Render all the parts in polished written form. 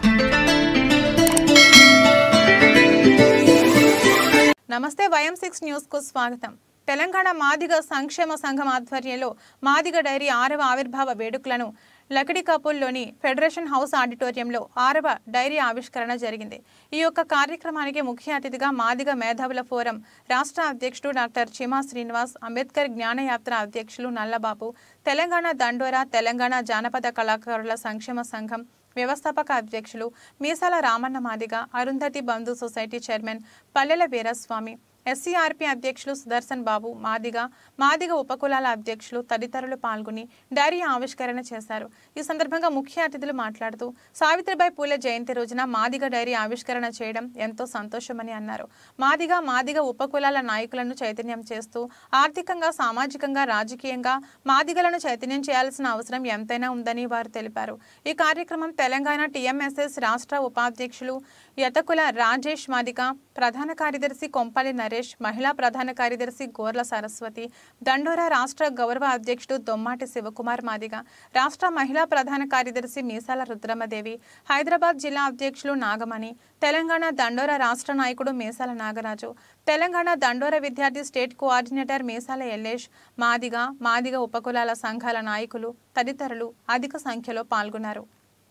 నమస్తే YM6 news కు స్వాగతం. తెలంగాణ మాదిగ సంక్షేమ సంఘం ఆధ్వర్యంలో మాదిగ డైరీ 6వ ఆవిర్భావ వేడుకలను లకడికాపుల్లోని ఫెడరేషన్ హౌస్ ఆడిటోరియంలో 6వ డైరీ ఆవిష్కరణ జరిగింది. ఈ యొక్క కార్యక్రమానికి ముఖ్య అతిథిగా మాదిగ మేధావుల ఫోరం రాష్ట్ర అధ్యక్షుడు డాక్టర్ చిమా శ్రీనివాస్, అంబేద్కర్ జ్ఞానయాత్ర అధ్యక్షులు నల్లబాబు, తెలంగాణ దండోరా, తెలంగాణ జానపద కళాకారుల సంక్షేమ సంఘం వ్యవస్థాపక అధ్యక్షులు Meesala Ramanna Madiga, Arundhati Bandhu society chairman Pallela Veeraswamy, SCRP అధ్యక్షులు సుదర్శన్ బాబు, మాదిగ ఉపకులాల అధ్యక్షులు తదితరులు పాల్గొని డైరీ ఆవిష్కరణ చేశారు. ఈ సందర్భంగా ముఖ్య అతిథులు మాట్లాడుతూ సావిత్రిబాయి పూలే జయంతి రోజున మాదిగ డైరీ ఆవిష్కరణ చేయడం ఎంతో సంతోషమని అన్నారు. మాదిగ ఉపకులాల నాయకులను చైతన్యం చేస్తూ ఆర్థికంగా, సామాజికంగా, రాజకీయంగా మాదిగలను చైతన్యం చేయాల్సిన అవసరం ఎంతైనా ఉందని వారు తెలిపారు. ఈ కార్యక్రమం తెలంగాణ TMSS రాష్ట్ర ఉపాధ్యక్షులు యతకుల రాజేష్ మాదిగ, ప్రధాన కార్యదర్శి కొంపల్లి నరేష్, మహిళా ప్రధాన కార్యదర్శి గోర్ల సరస్వతి, దండోరా రాష్ట్ర గౌరవ అధ్యక్షుడు దొమ్మాటి శివకుమార్ మాదిగ, రాష్ట్ర మహిళా ప్రధాన కార్యదర్శి మీసాల రుద్రమదేవి, హైదరాబాద్ జిల్లా అధ్యక్షులు నాగమణి, తెలంగాణ దండోరా రాష్ట్ర నాయకుడు మీసాల నాగరాజు, తెలంగాణ దండోరా విద్యార్థి స్టేట్ కోఆర్డినేటర్ మీసాల ఎల్లేష్, మాదిగ ఉపకులాల సంఘాల నాయకులు తదితరులు అధిక సంఖ్యలో పాల్గొన్నారు.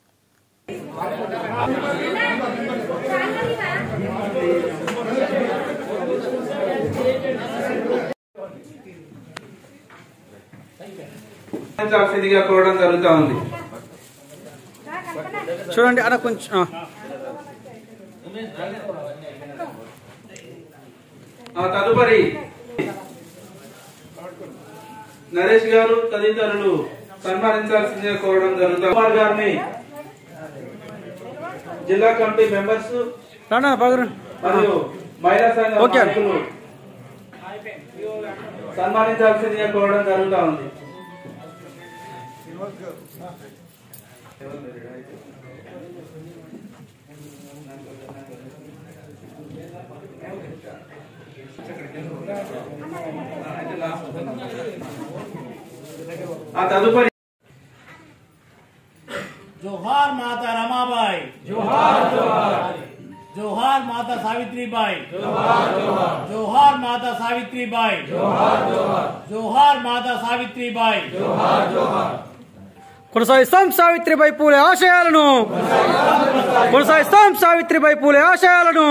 కోవడం జరుగుతూ ఉంది. చూడండి అలా కొంచెం తదుపరి నరేష్ గారు తదితరులు సన్మానించాల్సిందిగా కోరడం జరుగుతుంది. కుమార్ గారిని జిల్లా కమిటీ మెంబర్స్ మరియు మహిళా సంఘ నాయకులు సన్మానించాల్సిందిగా కోరడం జరుగుతూ ఉంది. తదుపరి जोहार माता रमाबाई, जोहार जोहार, जोहार माता सावित्रीबाई, जोहार जोहार, जोहार माता सावित्रीबाई, जोहार जोहार, जोहार माता सावित्रीबाई, जोहार जोहार. కొనసాగిస్తాం సావిత్రిబాయి పూలే ఆశయాలను, కొనసాగిస్తాం సావిత్రిబాయి పూలే ఆశయాలను.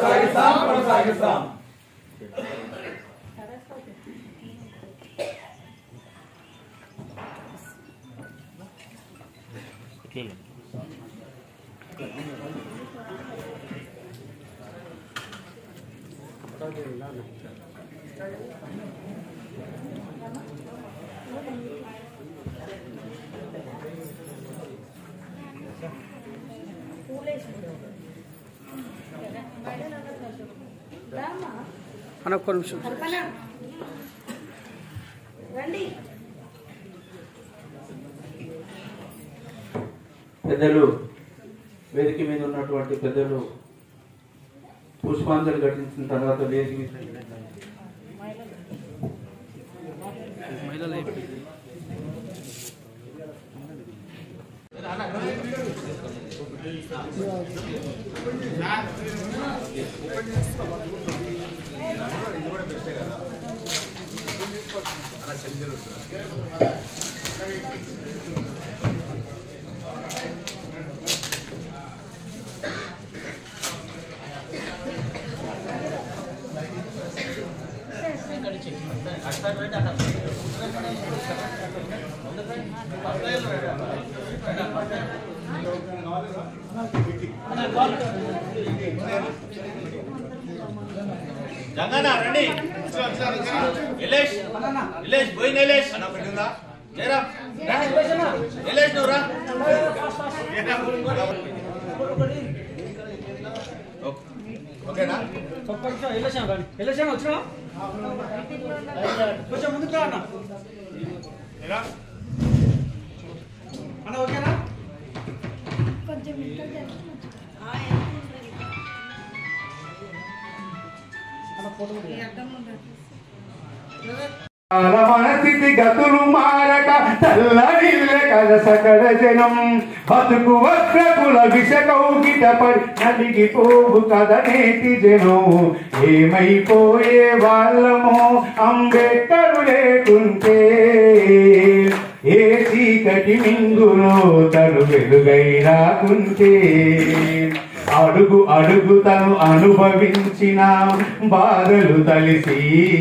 ఒక్క నిమిషం. పెద్దలు, వేదిక మీద ఉన్నటువంటి పెద్దలు పుష్పాంజలి ఘటించిన తర్వాత వేదిక जंगना రండి ఇలేష్ ఇలేష్ పోయిన ఇలేష్ అన్న పెట్టిందా జరా ఇలేష్ నువ్వురా ఓకేనా కొంచెం ఇలేష్ వచ్చినా కొంచెం ముందుకు రా అన్న. అన్న ఓకేనా? కొంచెం మనస్థితి గతులు మారక తెల్లనిల్లే కలసకడ జనం బతుకు వక్రకుల విషకౌగిట పడి నలిగిపోవు కదా నేటి జనం ఏమైపోయే వాళ్ళమో అంబేద్కరు లేకుంటే ఏ చీకటి మింగునో తను వెలుగై రాకుంటే అడుగు అడుగు తను అనుభవించిన బాధలు తలిసి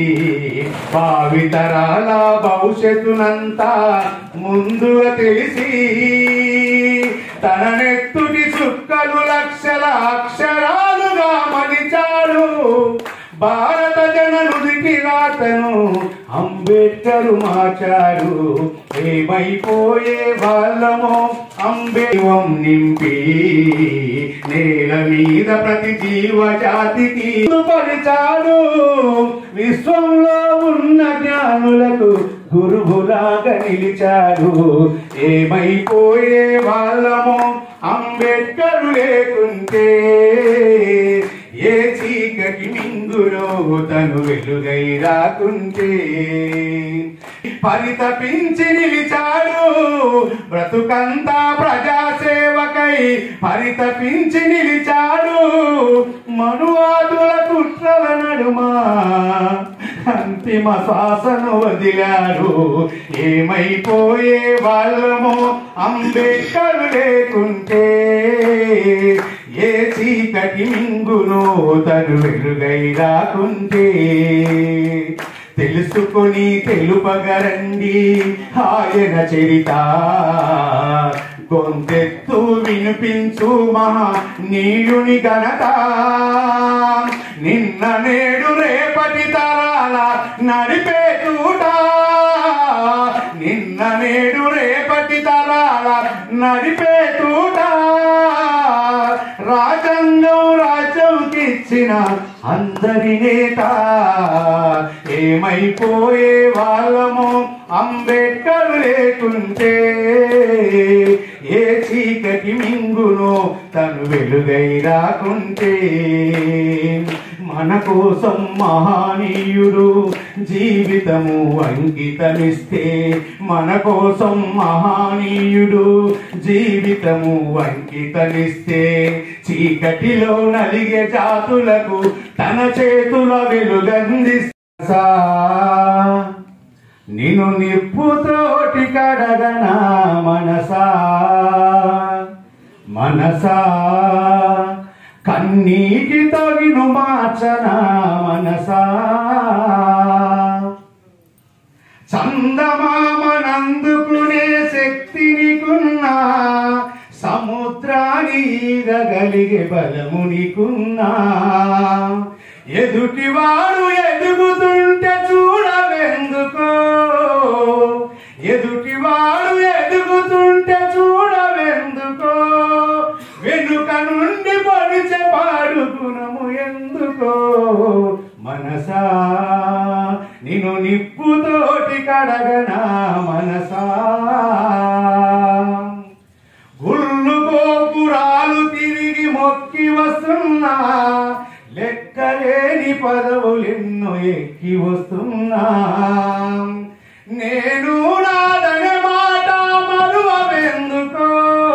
భావితరాల భవిష్యత్తునంతా ముందుగా తెలిసి తన నెత్తుటి చుక్కలు లక్షల అక్షరాలుగా మలిచాడు భారత జననుడికి రాతను అంబేద్కరు మార్చాడు ఏమైపోయే వాళ్ళమో అంబేద్కం నింపి నేల మీద ప్రతి జీవజాతికి పరిచాడు విశ్వంలో ఉన్న జ్ఞానులకు గురువులాగా నిలిచాడు ఏమైపోయే వాళ్ళమో అంబేద్కరు లేకుంటే ఏ చీకటి మింగులో తను వెలుగై రాకుంటే పరితపించి నిలిచాడు బ్రతుకంతా ప్రజాసేవకై పరితపించి నిలిచాడు మనువాదుల కుట్రల నడుమా అంతిమ శ్వాసను వదిలాడు ఏమైపోయే వాళ్ళమో అంబేద్కరు లేకుంటే ఏ చీకటి మింగునో తను వెలుగై రాకుంటే తెలుసుకొని తెలుపగరండి ఆయన చరిత గొంతెత్తు వినిపించు మహా నీయుని ఘనత నిన్న నేడు రేపటి తరాల నడిపే తూట నిన్న నేడు రేపటి తరాల నడిపే తూట రాజ్యాంగం రాజ్యంకిచ్చిన అందరి నేత ఏమైపోయే వాళ్ళమో అంబేద్కర్ లేకుంటే ఏ చీకటి మింగునో తను వెలుగై రాకుంటే మన కోసం మహనీయుడు జీవితము అంకితమిస్తే మన కోసం మహనీయుడు జీవితము అంకితమిస్తే చీకటిలో నలిగే జాతులకు తన చేతుల వెలుగందిస్తా నిన్ను నిప్పుతోటి కడగనా మనసా మనసా కన్నీటితో నిన్ను మార్చనా మనసా చందమామనందుకునే శక్తి నీకున్నా సముద్రాన్ని ఈదగలిగే బలము నీకున్నా ఎదుటివాడు ఎదుగుతుంటే చూడవెందుకో ఎదుటివాడు ఎదుగుతుంటే చూడవెందుకో వెనుక నుండి పొడిచే పాడు గుణము ఎందుకో మనసా నిన్ను నిప్పుతోటి కడగనా మనసా గుళ్ళు గోపురాలు తిరిగి మొక్కి వస్తున్నా లెక్కలేని పదవులెన్నో ఎక్కి వస్తున్నా నేను నాదనే మాట మరువెందుకో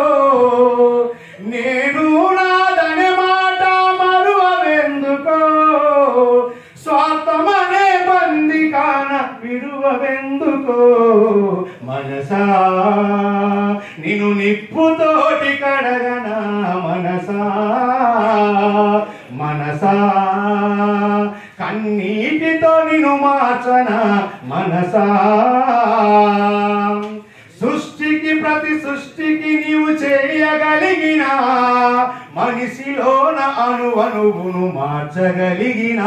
నేను నాదనే మాట మరువెందుకో స్వార్థమనే బందికాన విడువెందుకో మనసా నిన్ను నిప్పుతోటి కడగనా మనసా మనసా కన్నీటితో నిన్ను మార్చనా మనసా సృష్టికి ప్రతి సృష్టికి నీవు చేయగలిగిన మనిషిలోన అణువణువును మార్చగలిగిన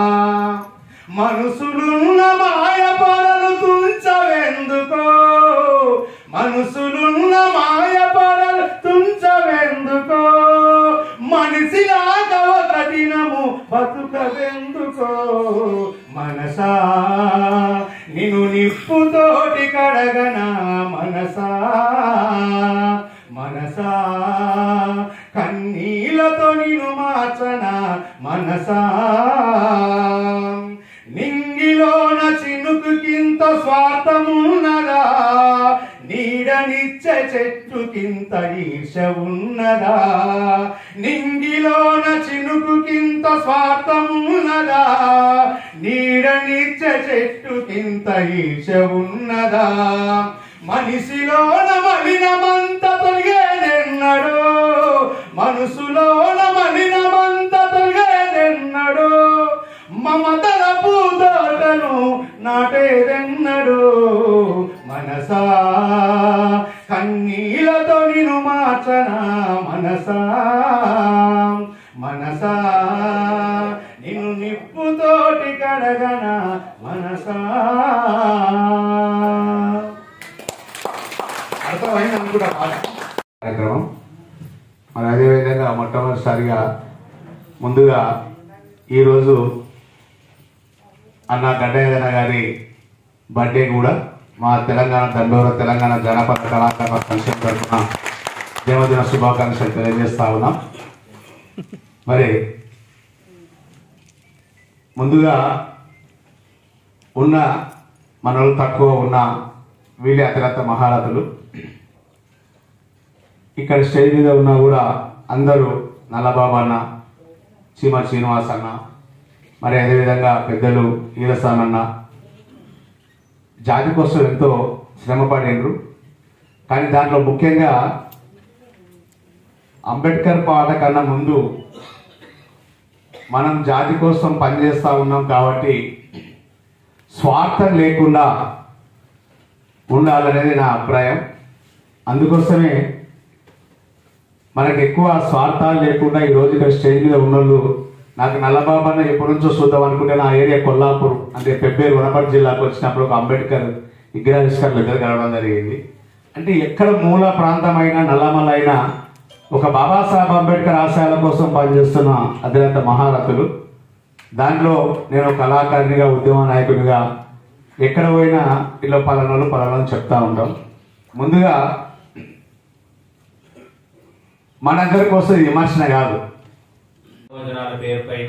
మనసులున్న మాయ పొరలు తుంచవెందుకో మనసులున్న మాయ పొరలు తుంచవెందుకో మనిషిలాగా ఒక దినము బతుకవెందుకో మనసా నిన్ను నిప్పుతోటి కడగనా మనసా మనసా కన్నీళ్లతో నిన్ను మార్చనా మనసా నింగిలోన చినుకుకింత స్వార్థమున్నదా నీడనిచ్చే చెట్టుకింత ఈర్ష ఉన్నదా? నింగిలోన చినుకుకింత స్వార్థం ఉన్నదా? నీడనిచ్చే చెట్టుకింత ఈర్ష ఉన్నదా? మనిషిలోన మలినమంత తొలగేదెన్నడో, మనసులోన మలినమంత తొలగేదెన్నడో, మమతల పూతోటను నాటేదెన్నడో. మనసా కన్నీలతో నిన్ను మార్చనా? మనసా మనసా నిన్ను నిప్పుతోటి కడగనా? మనసా. అర్థమైంది అనుకుంటా కార్యక్రమం. మరి అదేవిధంగా మొట్టమొదటిసారిగా ముందుగా ఈరోజు అన్న గడ్డయ్య గారి బర్త్డే కూడా మా తెలంగాణ దండోర తెలంగాణ జనపద కళాకారుల సంక్షేమ తరఫున జన్మదిన శుభాకాంక్షలు తెలియజేస్తా ఉన్నాం. మరి ముందుగా ఉన్న మనలు తక్కువ ఉన్న వీళ్ళే అతిరథ మహారథులు ఇక్కడ స్టేజ్ మీద ఉన్నా కూడా అందరూ నల్లబాబు అన్న, చీమ శ్రీనివాస్ అన్న, మరి అదేవిధంగా పెద్దలు ఈరస్వామి అన్న జాతి కోసం ఎంతో శ్రమపడినరు. కానీ దాంట్లో ముఖ్యంగా అంబేద్కర్ పాట కన్నా ముందు మనం జాతి కోసం పనిచేస్తూ ఉన్నాం కాబట్టి స్వార్థం లేకుండా ఉండాలనేది నా అభిప్రాయం. అందుకోసమే మనకు ఎక్కువ స్వార్థాలు లేకుండా ఈరోజు ఇక్కడ స్టేజ్ మీద ఉన్నోళ్ళు, నాకు నల్లబాబు అన్న ఎప్పటి నుంచో చూద్దాం అనుకుంటే నా ఏరియా కొల్లాపూర్ అంటే పెబ్బేరు వనపర్తి జిల్లాకు వచ్చినప్పుడు ఒక అంబేద్కర్ విగ్రహావిష్కరణ దగ్గర కలవడం జరిగింది. అంటే ఎక్కడ మూల ప్రాంతమైన నల్లమల అయినా ఒక బాబాసాహెబ్ అంబేద్కర్ ఆశయాల కోసం పనిచేస్తున్న అధిరథ మహారథులు. దాంట్లో నేను కళాకారునిగా, ఉద్యమ నాయకునిగా ఎక్కడ పోయినా ఇలా పలానోళ్ళు చెప్తా ఉంటాం. ముందుగా మనందరికి వస్తుంది విమర్శన కాదు. భోజనాల పేరు పైన,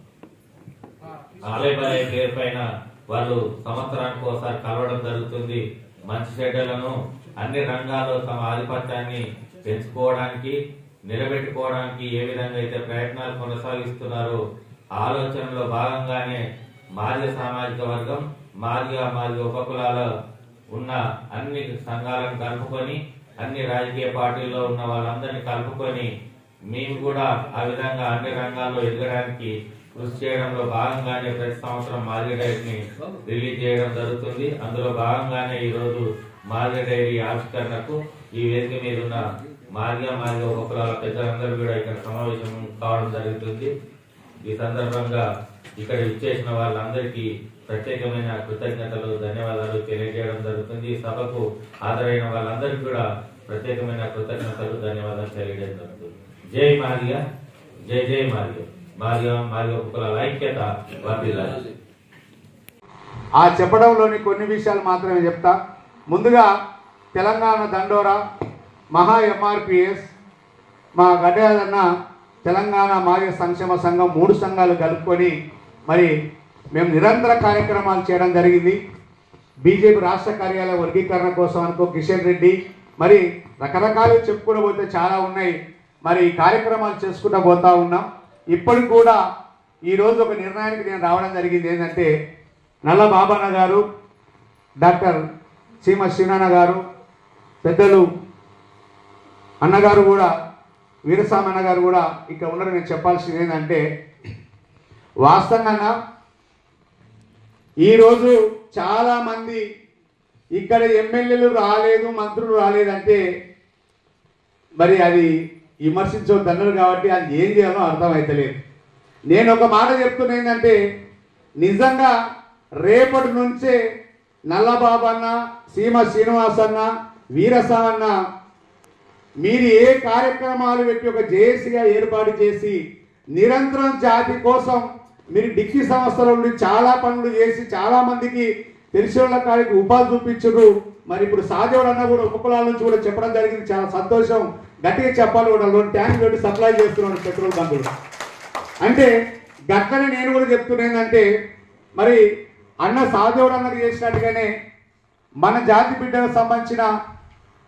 ఆలయ పేరు పైన వాళ్ళు సంవత్సరానికి ఒకసారి కలవడం జరుగుతుంది. మంచి చెడ్డలను అన్ని రంగాల్లో తమ ఆధిపత్యాన్ని పెంచుకోవడానికి, నిలబెట్టుకోవడానికి ఏ విధంగా అయితే ప్రయత్నాలు కొనసాగిస్తున్నారో ఆలోచనలో భాగంగానే మాదిగ సామాజిక వర్గం, మాదిగ ఉపకులాల ఉన్న అన్ని సంఘాలను కలుపుకొని, అన్ని రాజకీయ పార్టీల్లో ఉన్న వాళ్ళందరినీ కలుపుకొని మేము కూడా ఆ విధంగా అన్ని రంగాల్లో ఎదగడానికి కృషి చేయడంలో భాగంగానే ప్రతి సంవత్సరం మాదిగ డైరీని రిలీజ్ చేయడం జరుగుతుంది. అందులో భాగంగానే ఈరోజు మాదిగ డైరీ ఆవిష్కరణకు ఈ వేదిక మీద ఉన్న మాదిగ ఉపకులాల పెద్దలందరూ కూడా ఇక్కడ సమావేశం కావడం జరుగుతుంది. ఈ సందర్భంగా ఇక్కడ ఇచ్చేసిన వాళ్ళందరికీ ప్రత్యేకమైన కృతజ్ఞతలు, ధన్యవాదాలు తెలియజేయడం జరుగుతుంది. సభకు హాజరైన వాళ్ళందరికీ కూడా ప్రత్యేకమైన కృతజ్ఞతలు, ధన్యవాదాలు తెలియజేయడం జరుగుతుంది. జై మాదిగ, జై జై మాదిగ. మాదిగ ఉపకులాల ఐక్యత వర్ధిల్లాలి. ఆ చెప్పడంలోని కొన్ని విషయాలు మాత్రమే చెప్తా. ముందుగా తెలంగాణ దండోరా, మహా ఎంఆర్పిఎస్, మా గడ్డయ్యన్న తెలంగాణ మాదిగ సంక్షేమ సంఘం 3 సంఘాలు కలుపుకొని మరి మేము నిరంతర కార్యక్రమాలు చేయడం జరిగింది. బీజేపీ రాష్ట్ర కార్యాలయ వర్గీకరణ కోసం అనుకో కిషన్ రెడ్డి, మరి రకరకాలు చెప్పుకుంటూ పోతే చాలా ఉన్నాయి. మరి ఈ కార్యక్రమాలు చేసుకుంటూ పోతా ఉన్నాం. ఇప్పటికి కూడా ఈరోజు ఒక నిర్ణయానికి నేను రావడం జరిగింది. ఏంటంటే నల్ల బాబన్న గారు, డాక్టర్ సీమ శ్రీనాన్న గారు, పెద్దలు అన్నగారు కూడా, వీరస్వామి అన్న గారు కూడా ఇక్కడ ఉన్నారు. నేను చెప్పాల్సింది ఏంటంటే వాస్తవంగా ఈరోజు చాలామంది ఇక్కడ ఎమ్మెల్యేలు రాలేదు, మంత్రులు రాలేదంటే మరి అది విమర్శించవద్దన్నారు కాబట్టి అది ఏం చేయాలో అర్థమవుతలేదు. నేను ఒక మాట చెప్తున్నా ఏంటంటే నిజంగా రేపటి నుంచే నల్లబాబు అన్న, సీమ శ్రీనివాస్ అన్న, వీరస్వామి అన్న మీరు ఏ కార్యక్రమాలు పెట్టి ఒక జేఏసీగా ఏర్పాటు చేసి నిరంతరం జాతి కోసం మీరు డిగ్రీ సంస్థల నుండి చాలా పనులు చేసి చాలా మందికి తెలిసిన కాడికి ఉపాధి చూపించరు. మరి ఇప్పుడు సాధ్యవాడు అన్న కూడా ఉపకులాల నుంచి కూడా చెప్పడం జరిగింది. చాలా సంతోషం, గట్టిగా చెప్పాలి కూడా. 2 ట్యాంక్ పెట్టి సప్లై చేస్తున్నాడు పెట్రోల్ బంకులు. అంటే గట్లనే నేను కూడా చెప్తున్నానంటే మరి అన్న సాధ్యవాడు అన్నది చేసినట్టుగానే మన జాతి బిడ్డలకు సంబంధించిన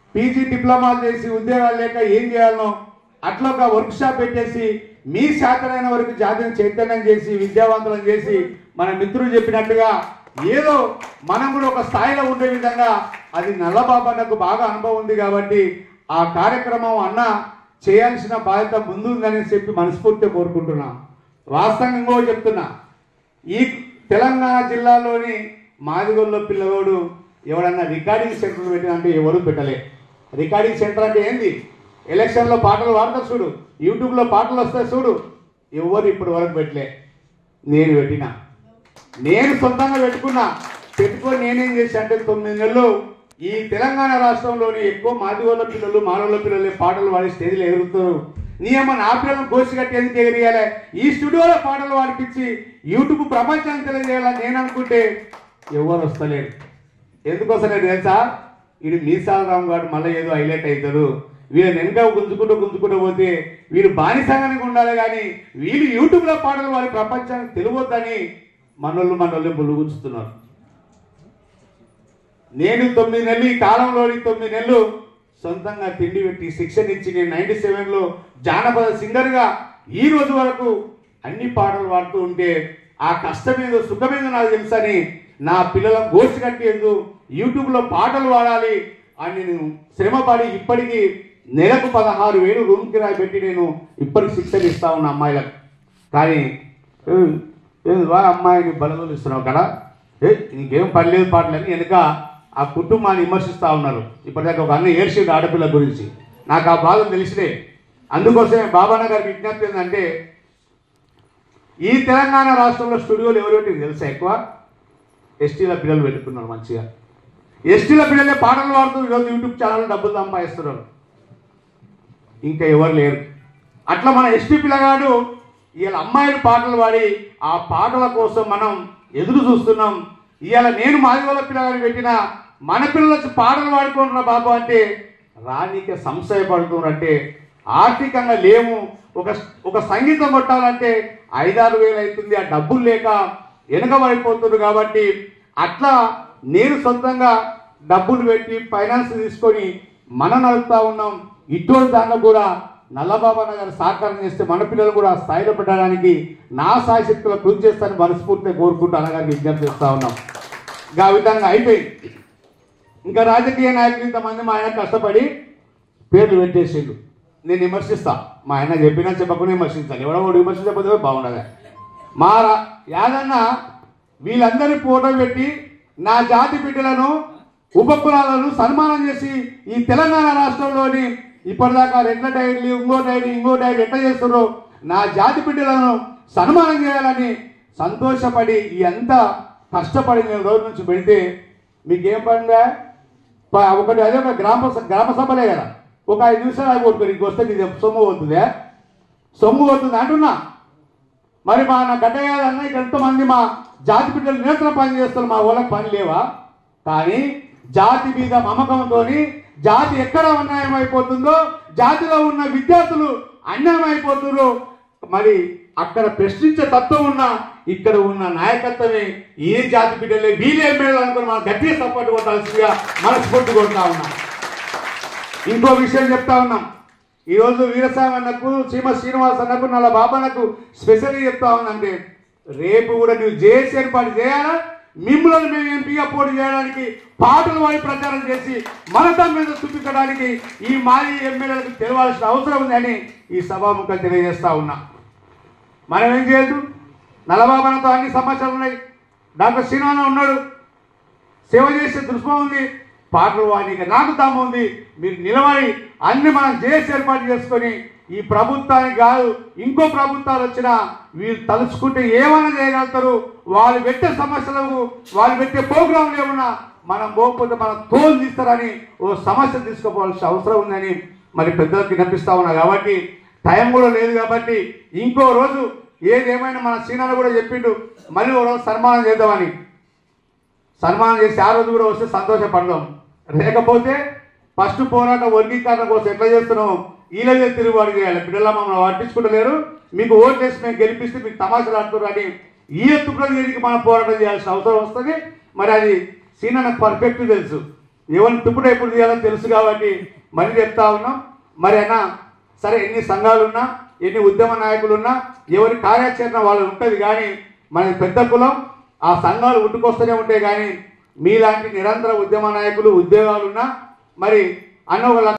పీజీ డిప్లొమాలు చేసి ఉద్యోగాలు లేక ఏం చేయాలనో అట్లా ఒక వర్క్ షాప్ పెట్టేసి మీ శాతమైన వరకు జాతిని చైతన్యం చేసి విద్యావంతులను చేసి మన మిత్రులు చెప్పినట్టుగా ఏదో మనం కూడా ఒక స్థాయిలో ఉండే విధంగా అది నల్లబాబన్నకు బాగా అనుభవం ఉంది కాబట్టి ఆ కార్యక్రమం అన్న చేయాల్సిన బాధ్యత ముందు ఉందని చెప్పి మనస్ఫూర్తిగా కోరుకుంటున్నాం. వాస్తవంగా చెప్తున్నా, ఈ తెలంగాణ జిల్లాలోని మాదిగొల్ల పిల్లవాడు ఎవడన్నా రికార్డింగ్ సెంటర్ పెట్టినంటే ఎవరు పెట్టలే. రికార్డింగ్ సెంటర్ అంటే ఏంది? ఎలక్షన్లో పాటలు పాడతారు చూడు, యూట్యూబ్లో పాటలు వస్తాయి చూడు, ఎవరు ఇప్పటి వరకు పెట్టలే. నేను పెట్టినా, నేను సొంతంగా పెట్టుకొని నేనేం చేశా అంటే 9 నెలలు ఈ తెలంగాణ రాష్ట్రంలోని ఎక్కువ మాదిగోళ్ళ పిల్లలు మానవుల పిల్లలు పాటలు పాడి స్టేజ్లో ఎగురుతారు. నీ అమ్మ నా పిల్లలను కోసి కట్టి ఎందుకు ఎగిరియాలి? ఈ స్టూడియోలో పాటలు పాడిపించి యూట్యూబ్ ప్రపంచానికి తెలియజేయాలని నేను అనుకుంటే ఎవరు వస్తలేరు. ఎందుకోసమే తెలుసా? వీడు మీసాల రామ్ గారు మళ్ళీ ఏదో హైలైట్ అవుతారు, వీళ్ళని వెనక గుంజుకుంటూ పోతే వీళ్ళు బానిసంగానికి ఉండాలి, కానీ వీళ్ళు యూట్యూబ్లో పాటలు వారి ప్రపంచానికి తెలియవద్దని మనోళ్ళు బుల్లుగుంచుతున్నారు. నేను 9 నెలలు ఈ కాలంలోని 9 నెలలు సొంతంగా తిండి పెట్టి శిక్షణ ఇచ్చి నేను 97లో జానపద సింగర్గా ఈ రోజు వరకు అన్ని పాటలు పాడుతూ ఉంటే ఆ కష్టమేదో సుఖమేదో నాకు తెలుసని నా పిల్లల గోసి కట్టేందు యూట్యూబ్లో పాటలు పాడాలి అని నేను శ్రమపడి ఇప్పటికీ నెలకు 16,000 రూమ్ కిరాయి పెట్టి నేను ఇప్పటికి శిక్షణ ఇస్తా ఉన్న అమ్మాయిలకు. కానీ అమ్మాయిని బలదోలు ఇస్తున్నావు కదా, ఇంకేం పర్లేదు పాటలని వెనుక ఆ కుటుంబాన్ని విమర్శిస్తూ ఉన్నారు. ఇప్పటిదాకా ఒక అన్న ఏడ్చిండు ఆడపిల్ల గురించి, నాకు ఆ బాధ తెలిసినే. అందుకోసమే బాబాన్న గారికి విజ్ఞప్తి ఏంటంటే, ఈ తెలంగాణ రాష్ట్రంలో స్టూడియోలు ఎవరు పెట్టి తెలుసా? ఎక్కువ ఎస్టీల పిల్లలు పెట్టుకున్నారు. మంచిగా ఎస్టీల పిల్లలే పాటలు పాడుతూ ఈరోజు యూట్యూబ్ ఛానల్ డబ్బులు సంపాదిస్తున్నారు, ఇంకా ఎవరు లేరు. అట్లా మన ఎస్టీ పిల్లగాడు ఇవాళ అమ్మాయిలు పాటలు పాడి ఆ పాటల కోసం మనం ఎదురు చూస్తున్నాం. ఇవాళ నేను మాదిగోళ్ళ పిల్లగాడిని పెట్టిన మన పిల్లలు వచ్చి పాటలు పాడుకుంటున్నా బాబు అంటే రానికే సంశయపడుతున్నారంటే ఆర్థికంగా లేము. ఒక సంగీతం కొట్టాలంటే 5-6 వేలు అవుతుంది, ఆ డబ్బులు లేక వెనకబడిపోతున్నారు. కాబట్టి అట్లా నేను సొంతంగా డబ్బులు పెట్టి ఫైనాన్స్ తీసుకొని మనం నడుపుతా ఉన్నాం. ఇటువంటి దాంట్లో కూడా నల్లబాబన్న గారు సహకారం చేస్తే మన పిల్లలు కూడా స్థాయిలో పెట్టడానికి నా సాయశక్తులు కృషి చేస్తానని మనస్ఫూర్తిగా కోరుకుంటూ అన్నగారికి విజ్ఞప్తి చేస్తూ ఉన్నాం. ఆ విధంగా అయిపోయింది. ఇంకా రాజకీయ నాయకులు ఇంతమంది మా ఆయన కష్టపడి పేర్లు పెట్టేసిండు. నేను విమర్శిస్తా, మా ఆయన చెప్పినా చెప్పకుండా విమర్శించాలి. ఎవడో విమర్శించకపోతే బాగుండదు. మా యాదన్న వీళ్ళందరి ఫోటో పెట్టి నా జాతి బిడ్డలను ఉపకులాలను సన్మానం చేసి ఈ తెలంగాణ రాష్ట్రంలోని ఇప్పటిదాకా రెడ్ల డైరీలు ఇంకో డైరీ ఎట్లా చేస్తున్నారో నా జాతి బిడ్డలను సన్మానం చేయాలని సంతోషపడి ఈ అంతా కష్టపడి నేను రోజు నుంచి పెడితే మీకేం పడిందా? ఒకటి అదే ఒక గ్రామ సభలే కదా, ఒక 5 నిమిషాలు ఆగి కొట్టుకొని వస్తే నీది సొమ్ము పోతుంది అంటున్నా. మరి మా నా గడ్డయ్యాదన్న ఇక్కడ ఎంతమంది మా జాతి బిడ్డలు నిరంతరం పని చేస్తారు, మా వాళ్ళకి పని లేవా? కానీ జాతి మీద మమకంతో జాతి ఎక్కడ అన్యాయం అయిపోతుందో, జాతిలో ఉన్న విద్యార్థులు అన్యాయం అయిపోతుందో, మరి అక్కడ ప్రశ్నించే తత్వం ఉన్న ఇక్కడ ఉన్న నాయకత్వమే ఏ జాతి బిడ్డలే వీళ్ళే ఎమ్మెల్యేలు అనుకుని మనం గట్టిగా సపోర్ట్ కొట్టాల్సిందిగా మనస్ఫూర్తి కొడతా ఉన్నాం. ఇంకో విషయం చెప్తా ఉన్నాం. ఈరోజు వీరస్వామి అన్నకు శ్రీనివాస్ అన్నకు నల్ల బాబాన్నకు స్పెషల్గా చెప్తా ఉందంటే, రేపు కూడా నువ్వు జేఏసీ ఏర్పాటు చేయాలా, మిమ్మల్ని మేము ఎంపీగా పోటీ చేయడానికి పాటలు వాడి ప్రచారం చేసి మనతో మీద చూపించడానికి ఈ మాజీ ఎమ్మెల్యేలకు తెలవాల్సిన అవసరం ఉందని ఈ సభాముఖంగా తెలియజేస్తా ఉన్నా. మనం ఏం చేయొద్దు, నల్లబాబన్నతో అన్ని సమాచారాలు ఉన్నాయి. డాక్టర్ శ్రీనారాయణ ఉన్నాడు, సేవ చేసే దృష్టి ఉంది, పాటలు వాడికి నాకు దమ్ము ఉంది. మీరు నిలబడి అన్ని మనం జేఏసీ ఏర్పాటు చేసుకొని ఈ ప్రభుత్వానికి కాదు ఇంకో ప్రభుత్వాలు వచ్చినా వీళ్ళు తలుచుకుంటే ఏమైనా చేయగలుగుతారు. వాళ్ళు పెట్టే సమస్యలకు వాళ్ళు పెట్టే ప్రోగ్రాంలు ఏమన్నా మనం పోకపోతే మనం తోలు తీస్తారని ఓ సమస్య తీసుకోవాల్సిన అవసరం ఉందని మరి పెద్దలకు వినిపిస్తా ఉన్నా. కాబట్టి టైం కూడా లేదు. కాబట్టి ఇంకో రోజు ఏదేమైనా మన సీనాలు కూడా చెప్పిండు, మళ్ళీ ఓ రోజు సన్మానం చేద్దామని. సన్మానం చేసి ఆ రోజు కూడా వస్తే సంతోషపడదాం. లేకపోతే ఫస్ట్ పోరాటం వర్గీకరణ కోసం ఎట్లా చేస్తున్నాం, వీళ్ళే తిరుగుబాటు చేయాలి. బిడ్డల మమ్మల్ని పట్టించుకుంటలేరు, మీకు ఓట్లు వేసి మేము గెలిపిస్తే మీకు తమాషాలు ఆడుతున్నారు అని ఈ ఎత్తుకున్న దీనికి మనం పోరాటం చేయాల్సిన అవసరం వస్తుంది. మరి అది సీనానికి పర్ఫెక్ట్ తెలుసు. ఎవరిని తుప్పుడు ఎప్పుడు తీయాలో తెలుసు కాబట్టి మళ్ళీ చెప్తా ఉన్నాం. మరి అన్న సరే ఎన్ని సంఘాలు ఉన్నా ఎన్ని ఉద్యమ నాయకులు ఉన్నా ఎవరి కార్యాచరణ వాళ్ళు ఉంటుంది. కానీ మన పెద్ద కులం ఆ సంఘాలు ఉట్టుకొస్తూనే ఉంటాయి. కానీ మీలాంటి నిరంతర ఉద్యమ నాయకులు ఉద్యోగాలున్నా మరి అన్న ఒక